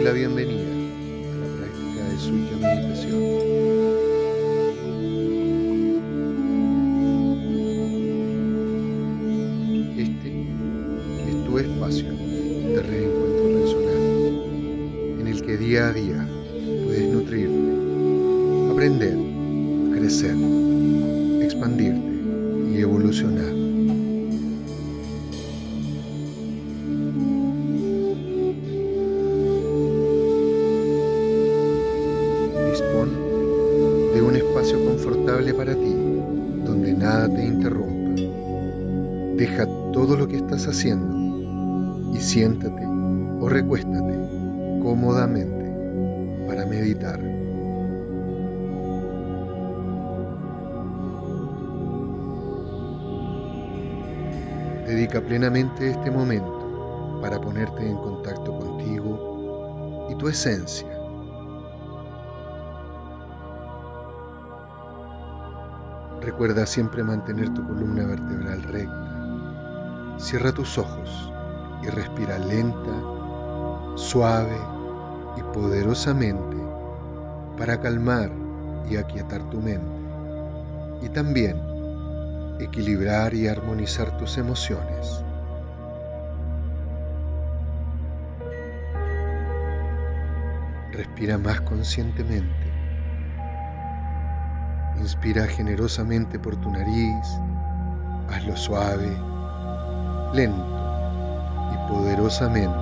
la bienvenida a la práctica de Sukya Meditación. Este es tu espacio de reencuentro personal, en el que día a día puedes nutrirte, aprender, crecer, expandirte y evolucionar. Dispón de un espacio confortable para ti, donde nada te interrumpa. Deja todo lo que estás haciendo y siéntate o recuéstate cómodamente para meditar. Dedica plenamente este momento para ponerte en contacto contigo y tu esencia. Recuerda siempre mantener tu columna vertebral recta. Cierra tus ojos y respira lenta, suave y poderosamente para calmar y aquietar tu mente y también equilibrar y armonizar tus emociones. Respira más conscientemente. Inspira generosamente por tu nariz, hazlo suave, lento y poderosamente.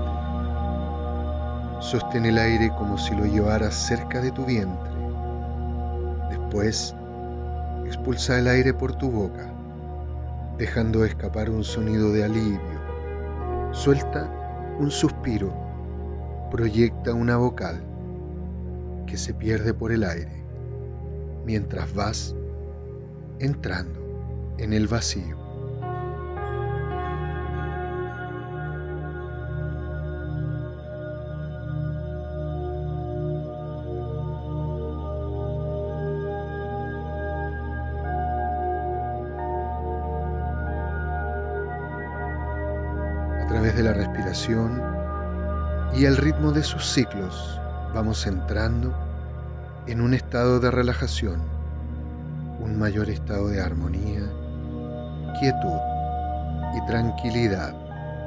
Sostén el aire como si lo llevaras cerca de tu vientre. Después, expulsa el aire por tu boca, dejando escapar un sonido de alivio. Suelta un suspiro, proyecta una vocal que se pierde por el aire, mientras vas entrando en el vacío. A través de la respiración y el ritmo de sus ciclos, vamos entrando en un estado de relajación, un mayor estado de armonía, quietud y tranquilidad.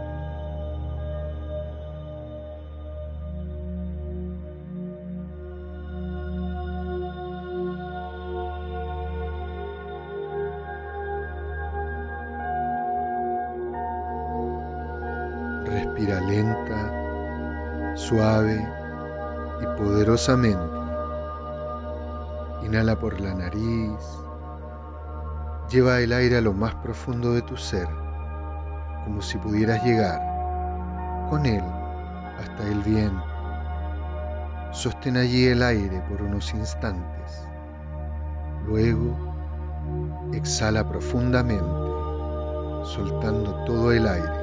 Respira lenta, suave y poderosamente. Inhala por la nariz. Lleva el aire a lo más profundo de tu ser, como si pudieras llegar con él hasta el vientre. Sostén allí el aire por unos instantes. Luego, exhala profundamente, soltando todo el aire.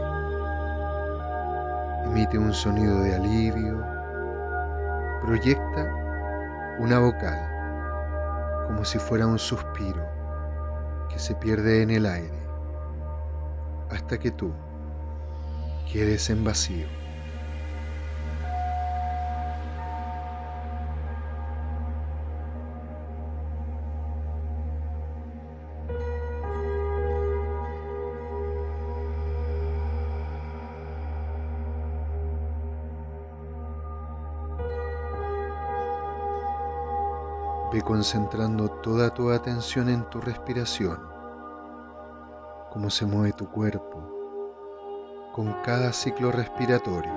Emite un sonido de alivio. Proyecta una vocal, como si fuera un suspiro que se pierde en el aire, hasta que tú quedes en vacío. Ve concentrando toda tu atención en tu respiración, cómo se mueve tu cuerpo con cada ciclo respiratorio.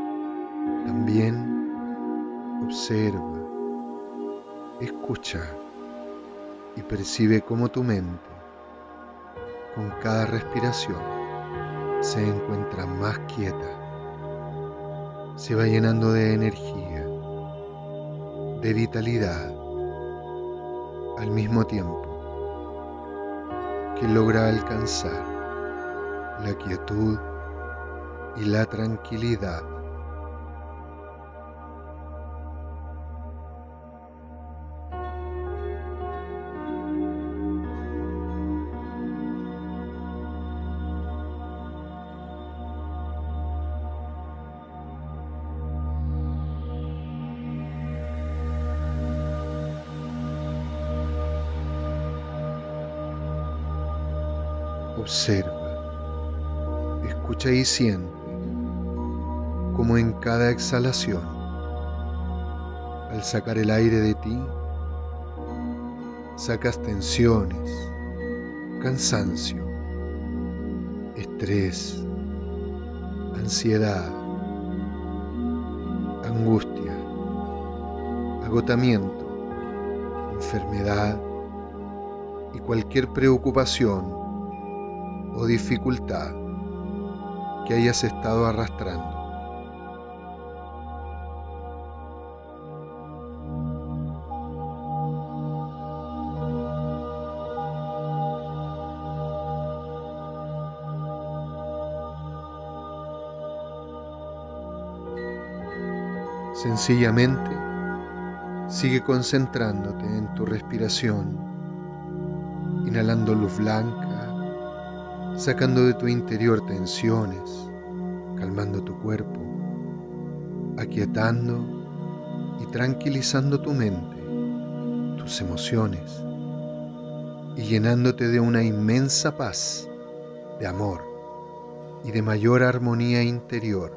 También observa, escucha y percibe cómo tu mente, con cada respiración, se encuentra más quieta, se va llenando de energía, de vitalidad, al mismo tiempo que logra alcanzar la quietud y la tranquilidad. Observa, escucha y siente cómo en cada exhalación, al sacar el aire de ti, sacas tensiones, cansancio, estrés, ansiedad, angustia, agotamiento, enfermedad y cualquier preocupación o dificultad que hayas estado arrastrando. Sencillamente, sigue concentrándote en tu respiración, inhalando luz blanca, sacando de tu interior tensiones, calmando tu cuerpo, aquietando y tranquilizando tu mente, tus emociones, y llenándote de una inmensa paz, de amor y de mayor armonía interior.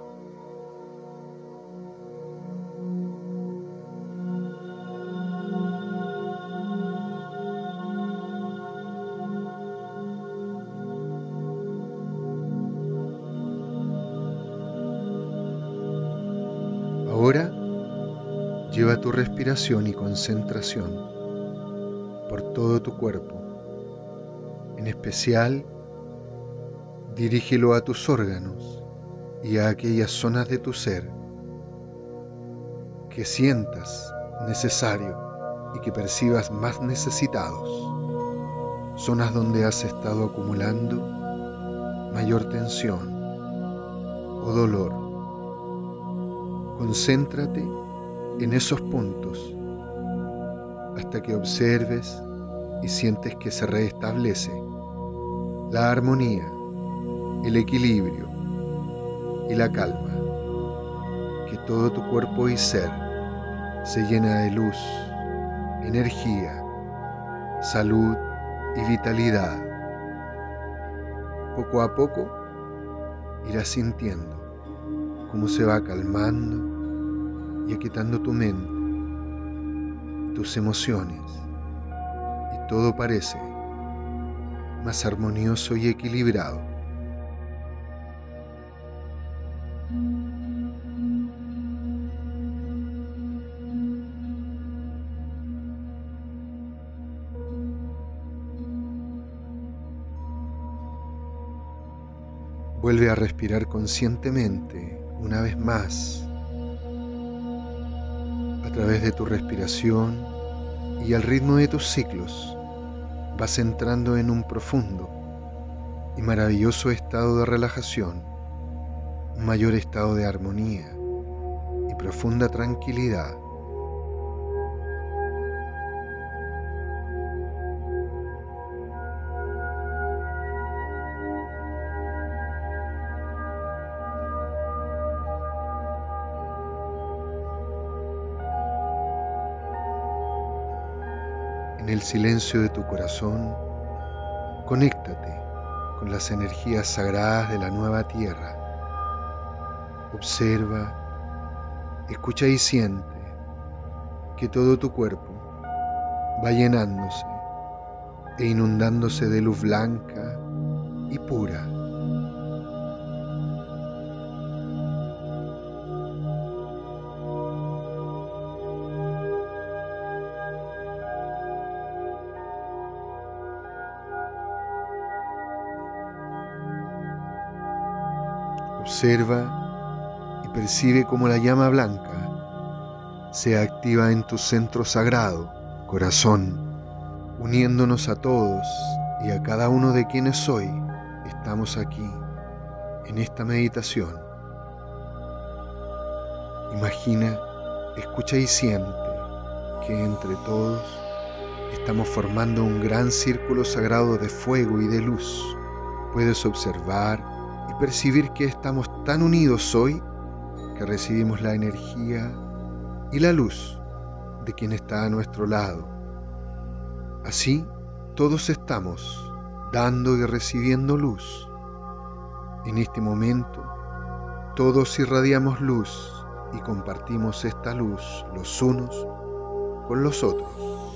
Ahora, lleva tu respiración y concentración por todo tu cuerpo. En especial, dirígelo a tus órganos y a aquellas zonas de tu ser que sientas necesario y que percibas más necesitados. Zonas donde has estado acumulando mayor tensión o dolor. Concéntrate en esos puntos hasta que observes y sientes que se restablece la armonía, el equilibrio y la calma, que todo tu cuerpo y ser se llena de luz, energía, salud y vitalidad. Poco a poco irás sintiendo cómo se va calmando y aquietando tu mente, tus emociones, y todo parece más armonioso y equilibrado. Vuelve a respirar conscientemente una vez más a través de tu respiración y al ritmo de tus ciclos. Vas entrando en un profundo y maravilloso estado de relajación, un mayor estado de armonía y profunda tranquilidad. En el silencio de tu corazón, conéctate con las energías sagradas de la nueva tierra. Observa, escucha y siente que todo tu cuerpo va llenándose e inundándose de luz blanca y pura. Observa y percibe cómo la llama blanca se activa en tu centro sagrado, corazón, uniéndonos a todos y a cada uno de quienes hoy estamos aquí, en esta meditación. Imagina, escucha y siente que entre todos estamos formando un gran círculo sagrado de fuego y de luz. Puedes observar y percibir que estamos tan unidos hoy que recibimos la energía y la luz de quien está a nuestro lado. Así, todos estamos dando y recibiendo luz. En este momento, todos irradiamos luz y compartimos esta luz los unos con los otros.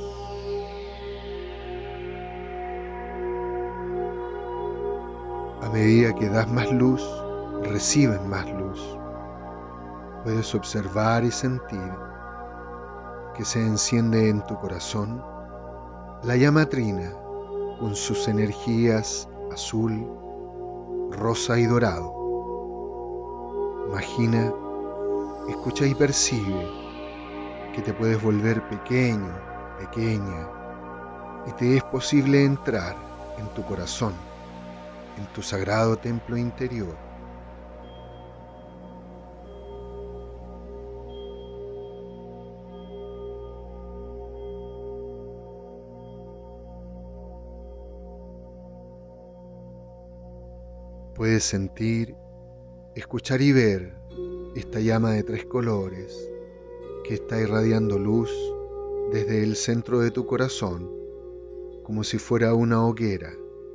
A medida que das más luz, recibes más luz. Puedes observar y sentir que se enciende en tu corazón la llama trina con sus energías azul, rosa y dorado. Imagina, escucha y percibe que te puedes volver pequeño, pequeña, y te es posible entrar en tu corazón, en tu sagrado templo interior. Puedes sentir, escuchar y ver esta llama de 3 colores que está irradiando luz desde el centro de tu corazón como si fuera una hoguera.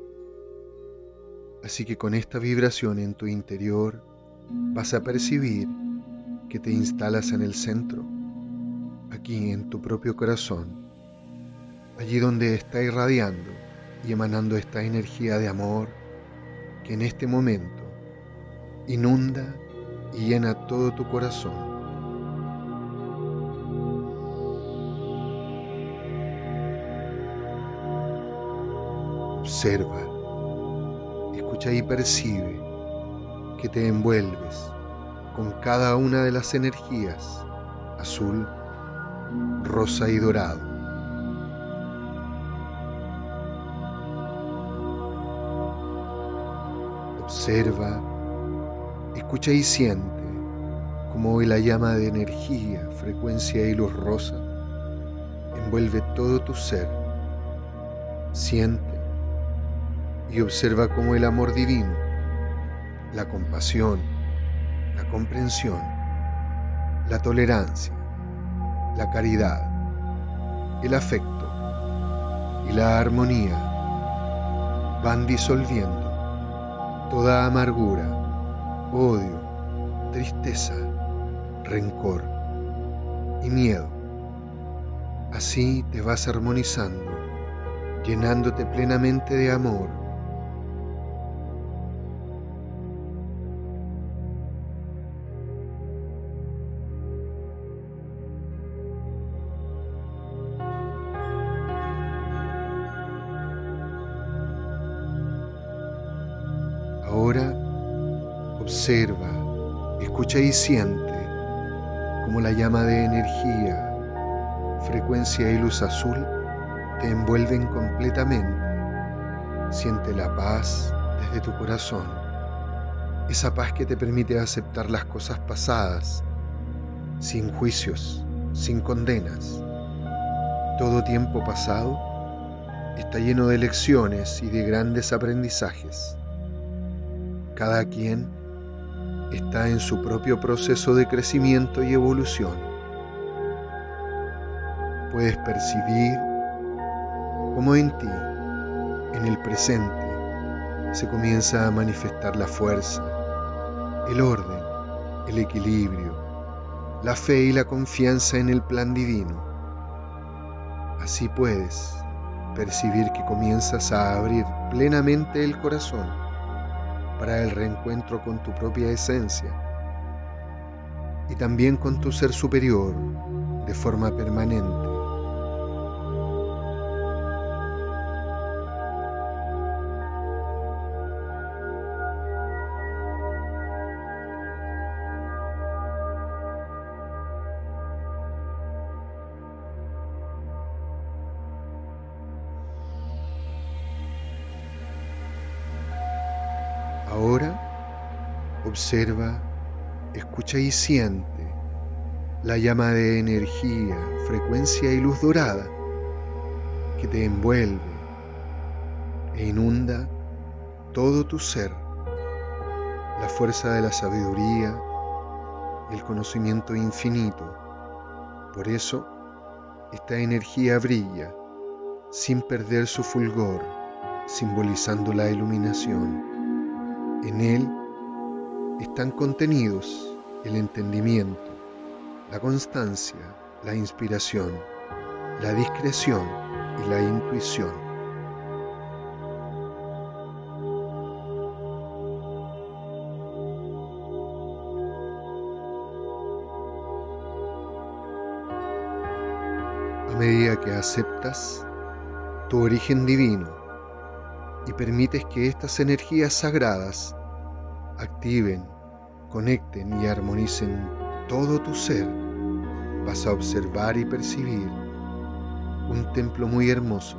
Así que con esta vibración en tu interior vas a percibir que te instalas en el centro, aquí en tu propio corazón, allí donde está irradiando y emanando esta energía de amor que en este momento inunda y llena todo tu corazón. Observa, escucha y percibe que te envuelves con cada una de las energías azul, rosa y dorado. Observa, escucha y siente cómo hoy la llama de energía, frecuencia y luz rosa envuelve todo tu ser. Siente y observa cómo el amor divino, la compasión, la comprensión, la tolerancia, la caridad, el afecto y la armonía van disolviendo toda amargura, odio, tristeza, rencor y miedo. Así te vas armonizando, llenándote plenamente de amor. Ahora observa, escucha y siente cómo la llama de energía, frecuencia y luz azul te envuelven completamente. Siente la paz desde tu corazón, esa paz que te permite aceptar las cosas pasadas, sin juicios, sin condenas. Todo tiempo pasado está lleno de lecciones y de grandes aprendizajes. Cada quien está en su propio proceso de crecimiento y evolución. Puedes percibir cómo en ti, en el presente, se comienza a manifestar la fuerza, el orden, el equilibrio, la fe y la confianza en el plan divino. Así puedes percibir que comienzas a abrir plenamente el corazón para el reencuentro con tu propia esencia y también con tu ser superior de forma permanente. Ahora observa, escucha y siente la llama de energía, frecuencia y luz dorada que te envuelve e inunda todo tu ser, la fuerza de la sabiduría y el conocimiento infinito. Por eso, esta energía brilla sin perder su fulgor simbolizando la iluminación. En él están contenidos el entendimiento, la constancia, la inspiración, la discreción y la intuición. A medida que aceptas tu origen divino y permites que estas energías sagradas activen, conecten y armonicen todo tu ser, vas a observar y percibir un templo muy hermoso.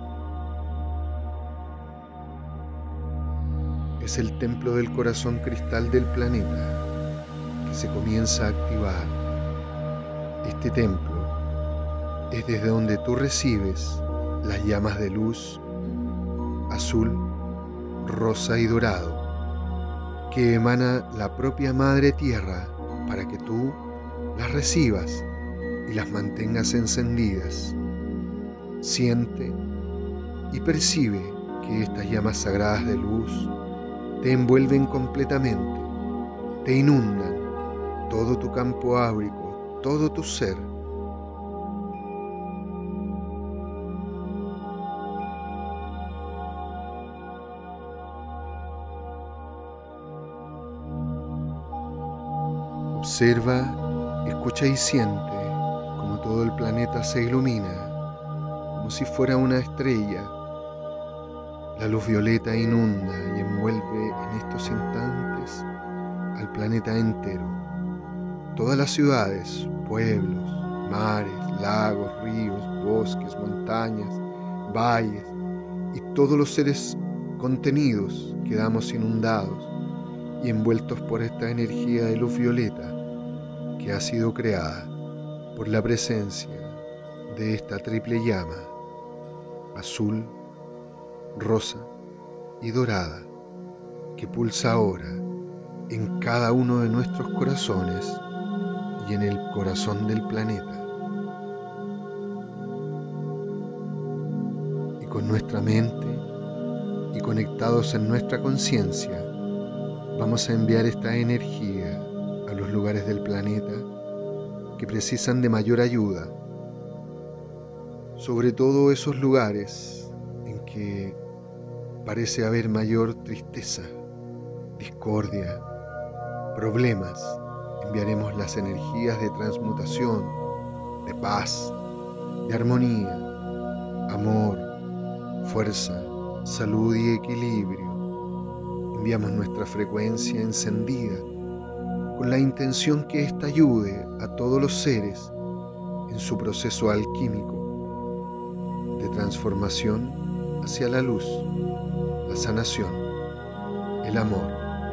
Es el templo del corazón cristal del planeta que se comienza a activar. Este templo es desde donde tú recibes las llamas de luz azul, rosa y dorado que emana la propia Madre Tierra para que tú las recibas y las mantengas encendidas. Siente y percibe que estas llamas sagradas de luz te envuelven completamente, te inundan todo tu campo áurico, todo tu ser. Observa, escucha y siente como todo el planeta se ilumina, como si fuera una estrella. La luz violeta inunda y envuelve en estos instantes al planeta entero. Todas las ciudades, pueblos, mares, lagos, ríos, bosques, montañas, valles y todos los seres contenidos quedamos inundados y envueltos por esta energía de luz violeta que ha sido creada por la presencia de esta triple llama, azul, rosa y dorada, que pulsa ahora en cada uno de nuestros corazones y en el corazón del planeta. Y con nuestra mente y conectados en nuestra conciencia, vamos a enviar esta energía a los lugares del planeta que precisan de mayor ayuda, sobre todo esos lugares en que parece haber mayor tristeza, discordia, problemas. Enviaremos las energías de transmutación, de paz, de armonía, amor, fuerza, salud y equilibrio. Enviamos nuestra frecuencia encendida con la intención que ésta ayude a todos los seres en su proceso alquímico de transformación hacia la luz, la sanación, el amor,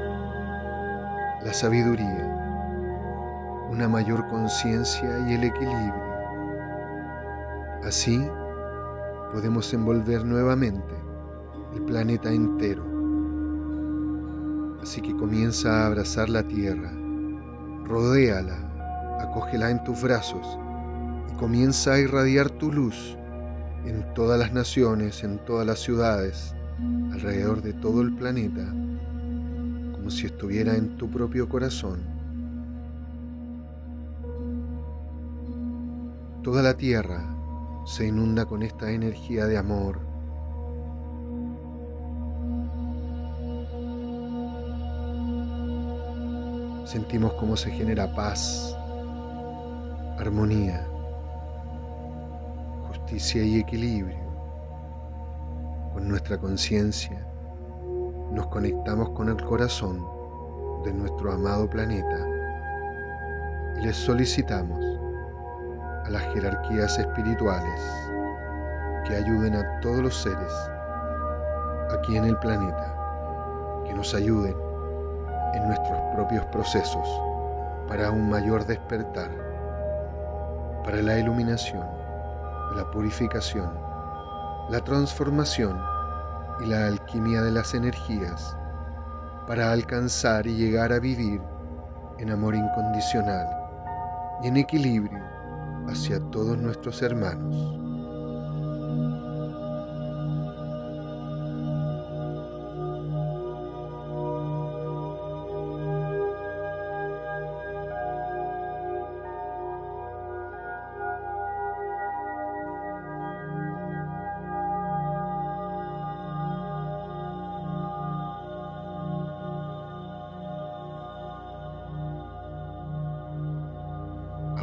la sabiduría, una mayor conciencia y el equilibrio. Así podemos envolver nuevamente el planeta entero. Así que comienza a abrazar la Tierra, rodéala, acógela en tus brazos y comienza a irradiar tu luz en todas las naciones, en todas las ciudades, alrededor de todo el planeta, como si estuviera en tu propio corazón. Toda la Tierra se inunda con esta energía de amor. Sentimos cómo se genera paz, armonía, justicia y equilibrio. Con nuestra conciencia nos conectamos con el corazón de nuestro amado planeta y les solicitamos a las jerarquías espirituales que ayuden a todos los seres aquí en el planeta, que nos ayuden en nuestros propios procesos para un mayor despertar, para la iluminación, la purificación, la transformación y la alquimia de las energías, para alcanzar y llegar a vivir en amor incondicional y en equilibrio hacia todos nuestros hermanos.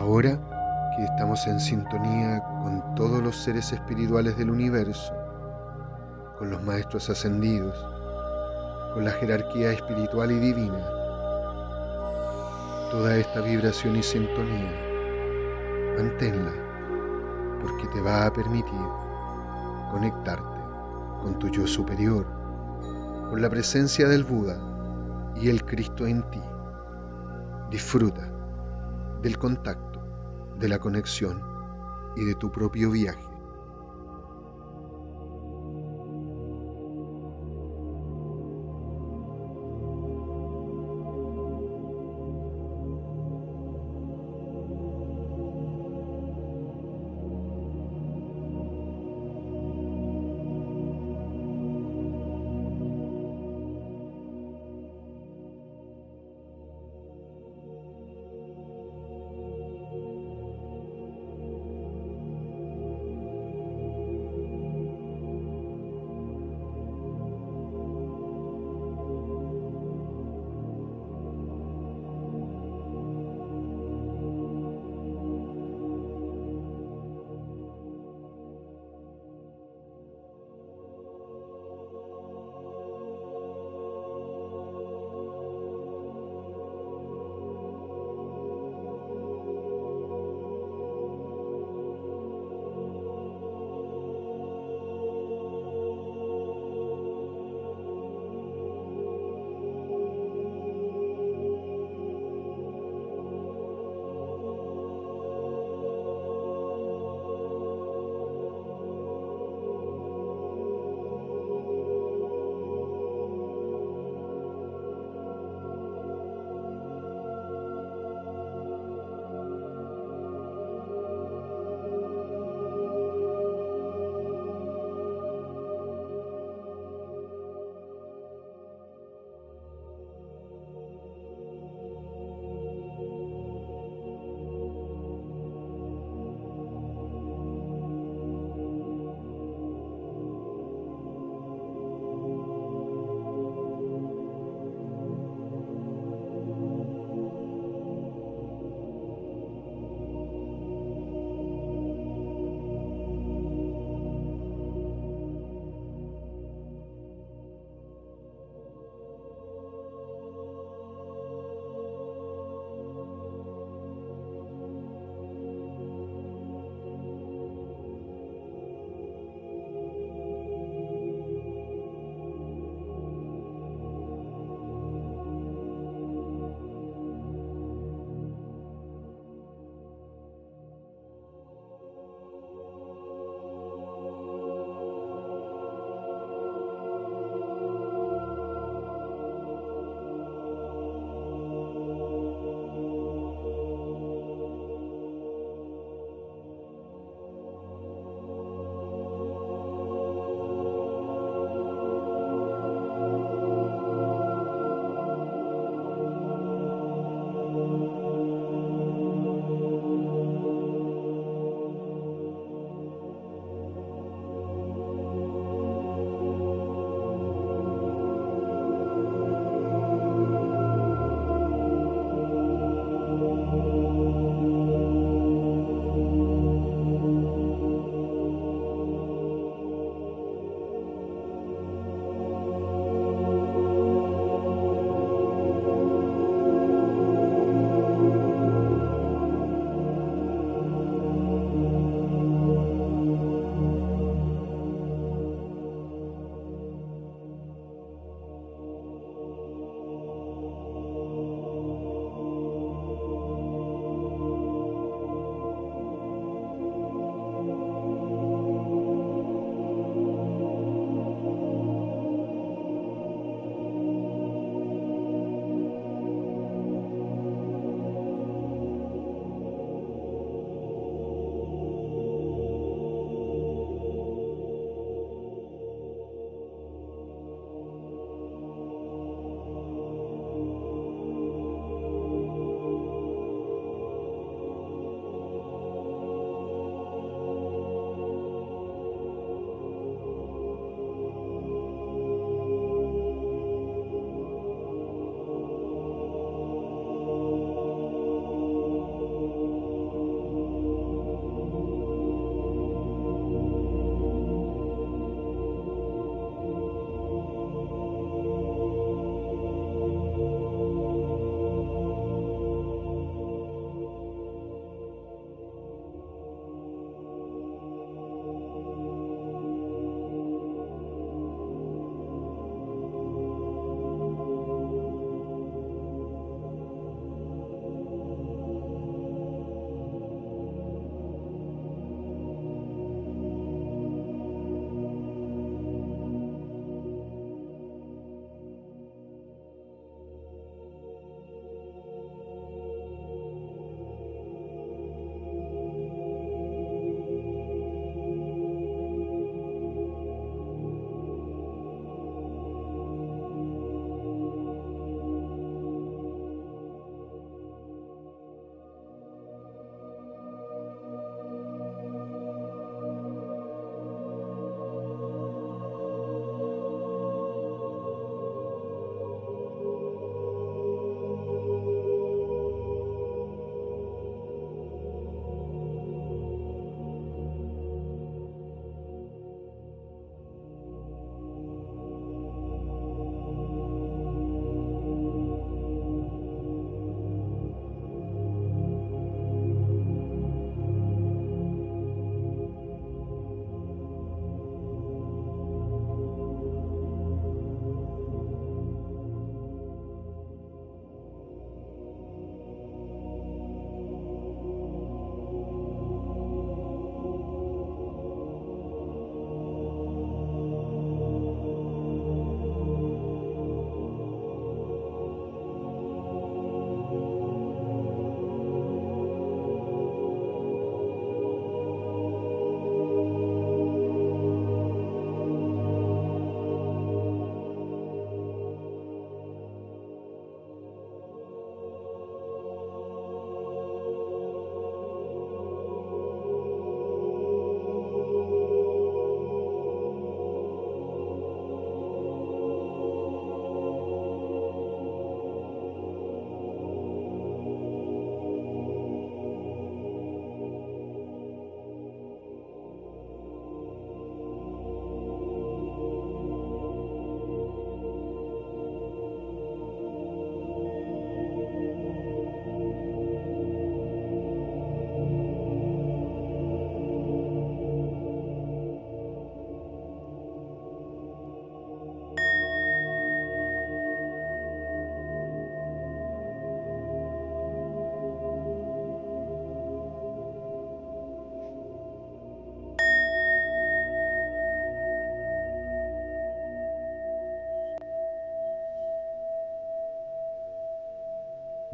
Ahora que estamos en sintonía con todos los seres espirituales del universo, con los maestros ascendidos, con la jerarquía espiritual y divina, toda esta vibración y sintonía, manténla, porque te va a permitir conectarte con tu yo superior, con la presencia del Buda y el Cristo en ti. Disfruta del contacto, de la conexión y de tu propio viaje.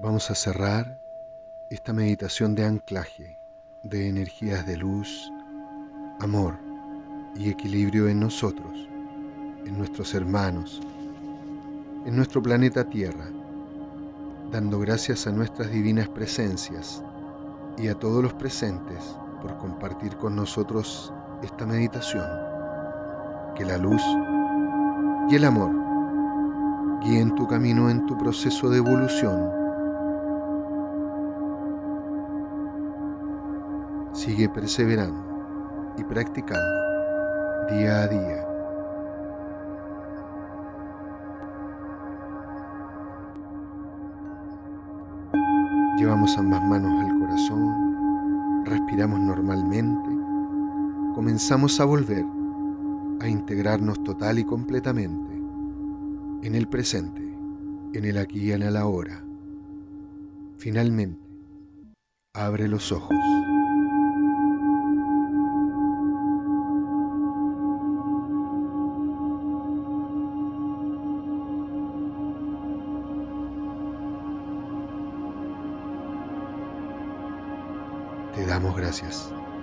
Vamos a cerrar esta meditación de anclaje de energías de luz, amor y equilibrio en nosotros, en nuestros hermanos, en nuestro planeta Tierra, dando gracias a nuestras divinas presencias y a todos los presentes por compartir con nosotros esta meditación. Que la luz y el amor guíen tu camino en tu proceso de evolución. Sigue perseverando y practicando día a día. Llevamos ambas manos al corazón, respiramos normalmente, comenzamos a volver a integrarnos total y completamente en el presente, en el aquí y en el ahora. Finalmente, abre los ojos. Te damos gracias.